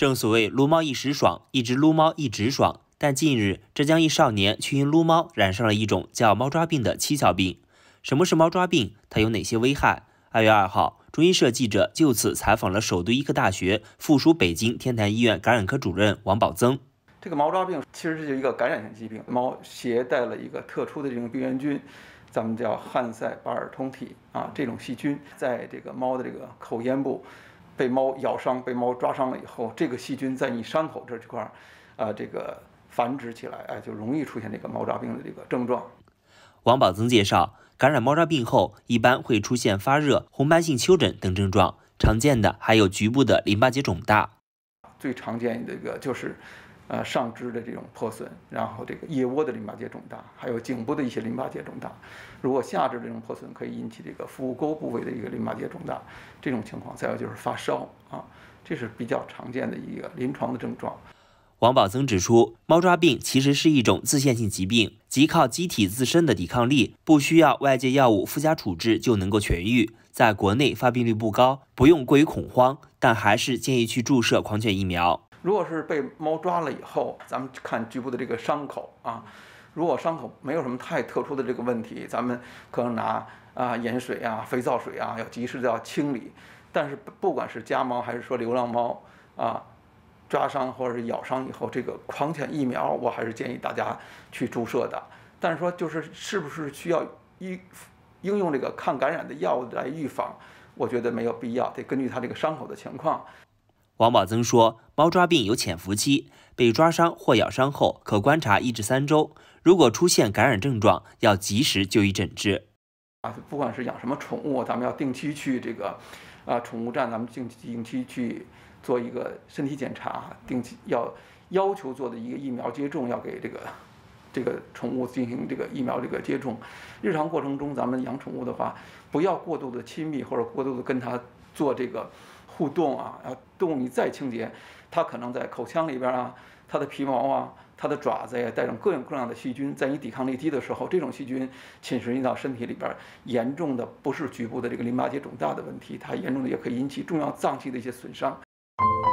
正所谓撸猫一时爽，一只撸猫一直爽。但近日，浙江一少年却因撸猫染上了一种叫猫抓病的蹊跷病。什么是猫抓病？它有哪些危害？2月2号，中医社记者就此采访了首都医科大学附属北京天坛医院感染科主任王宝增。 这个猫抓病其实是一个感染性疾病，猫携带了一个特殊的这种病原菌，咱们叫汉塞巴尔通体这种细菌在这个猫的这个口咽部被猫咬伤、被猫抓伤了以后，这个细菌在你伤口这块这个繁殖起来，就容易出现这个猫抓病的这个症状。 王宝增介绍，感染猫抓病后，一般会出现发热、红斑性丘疹等症状，常见的还有局部的淋巴结肿大。 最常见的一个就是上肢的这种破损，然后这个腋窝的淋巴结肿大，还有颈部的一些淋巴结肿大。如果下肢这种破损可以引起这个腹股沟部位的一个淋巴结肿大，这种情况再有就是发烧这是比较常见的一个临床的症状。 王宝增指出，猫抓病其实是一种自限性疾病，即靠机体自身的抵抗力，不需要外界药物附加处置就能够痊愈。在国内发病率不高，不用过于恐慌，但还是建议去注射狂犬疫苗。 如果是被猫抓了以后，咱们看局部的这个伤口如果伤口没有什么太特殊的这个问题，咱们可能拿盐水肥皂水要及时的要清理。但是不管是家猫还是说流浪猫抓伤或者是咬伤以后，这个狂犬疫苗我还是建议大家去注射的。但是说是不是需要应用这个抗感染的药物来预防，我觉得没有必要，得根据它这个伤口的情况。 王宝增说，猫抓病有潜伏期，被抓伤或咬伤后可观察1至3周，如果出现感染症状，要及时就医诊治。 不管是养什么宠物，咱们要定期去这个宠物站，咱们定期去做一个身体检查，定期要求做的一个疫苗接种，要给这个宠物进行这个疫苗这个接种。日常过程中，咱们养宠物的话，不要过度的亲密或者过度的跟它做这个互动动物你再清洁，它可能在口腔里边它的皮毛它的爪子带上各种各样的细菌，在你抵抗力低的时候，这种细菌侵蚀进到身体里边，严重的不是局部的这个淋巴结肿大的问题，它严重的也可以引起重要脏器的一些损伤。